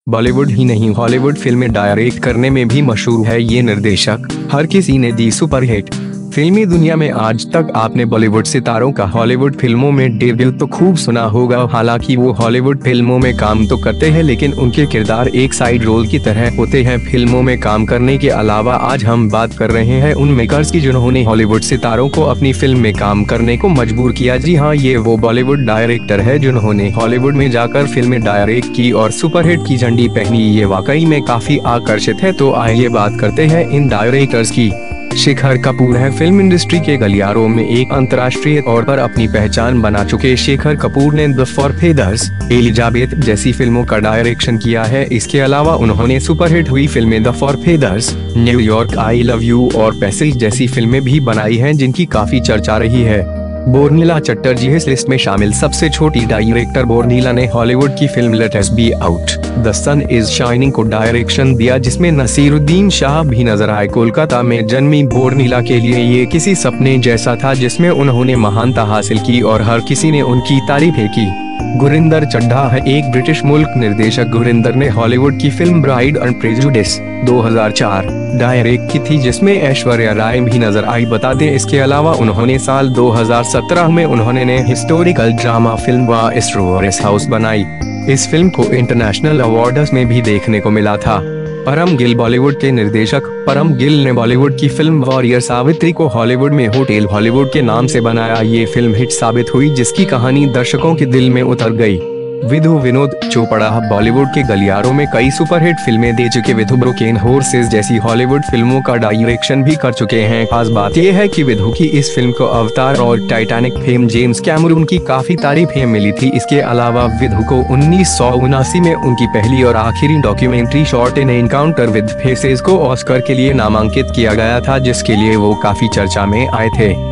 बॉलीवुड ही नहीं हॉलीवुड फिल्में डायरेक्ट करने में भी मशहूर है ये निर्देशक। हर किसी ने दी सुपरहिट। फिल्मी दुनिया में आज तक आपने बॉलीवुड सितारों का हॉलीवुड फिल्मों में डेब्यू तो खूब सुना होगा। हालांकि वो हॉलीवुड फिल्मों में काम तो करते हैं लेकिन उनके किरदार एक साइड रोल की तरह होते हैं। फिल्मों में काम करने के अलावा आज हम बात कर रहे हैं उन मेकर्स की जिन्होंने हॉलीवुड सितारों को अपनी फिल्म में काम करने को मजबूर किया। जी हाँ, ये वो बॉलीवुड डायरेक्टर है जिन्होंने हॉलीवुड में जाकर फिल्में डायरेक्ट की और सुपरहिट की झंडी पहनी। ये वाकई में काफी आकर्षित है। तो आइए बात करते हैं इन डायरेक्टर्स की। शेखर कपूर है फिल्म इंडस्ट्री के गलियारों में एक अंतर्राष्ट्रीय तौर पर अपनी पहचान बना चुके शेखर कपूर ने द फॉर फेदर्स, एलिजाबेथ जैसी फिल्मों का डायरेक्शन किया है। इसके अलावा उन्होंने सुपरहिट हुई फिल्में the four feathers, New York, I love you और पैसेज जैसी फिल्में भी बनाई हैं जिनकी काफी चर्चा रही है। बोर्निला चटर्जी इस लिस्ट में शामिल सबसे छोटी डायरेक्टर। बोर्निला ने हॉलीवुड की film let us be out the sun is shining को डायरेक्शन दिया जिसमें नसीरुद्दीन शाह भी नजर आए। कोलकाता में जन्मी बोर्निला के लिए ये किसी सपने जैसा था जिसमें उन्होंने महानता हासिल की और हर किसी ने उनकी तारीफें की। गुरिंदर चड्ढा है एक ब्रिटिश मूल निर्देशक। गुरिंदर ने हॉलीवुड की film bride and prejudice 2004 direct की थी जिसमें ऐश्वर्या राय भी नजर आई। बता दें इसके अलावा उन्होंने साल 2017 में उन्होंने हिस्टोरिकल ड्रामा फिल्म वा एस्ट्रोरेस हाउस बनाई। इस फिल्म को इंटरनेशनल अवार्ड्स में भी देखने को मिला था। परम गिल बॉलीवुड के निर्देशक। परम गिल ने बॉलीवुड की फिल्म वॉरियर सावित्री को हॉलीवुड में होटल हॉलीवुड के नाम से बनाया। ये फिल्म हिट साबित हुई जिसकी कहानी दर्शकों के दिल में उतर गई। विधु विनोद चोपड़ा बॉलीवुड के गलियारों में कई सुपरहिट फिल्में दे चुके विधु ब्रोकन हॉर्सेस जैसी हॉलीवुड फिल्मों का डायरेक्शन भी कर चुके हैं। खास बात यह है कि विधु की इस फिल्म को अवतार और टाइटैनिक फेम जेम्स कैमरून की काफी तारीफें मिली थी। इसके अलावा विधु को 1979 में उनकी पहली और आखिरी documentary short in encounter with faces को ऑस्कर के लिए नामांकित किया गया था जिसके लिए वो काफी चर्चा में आए थे।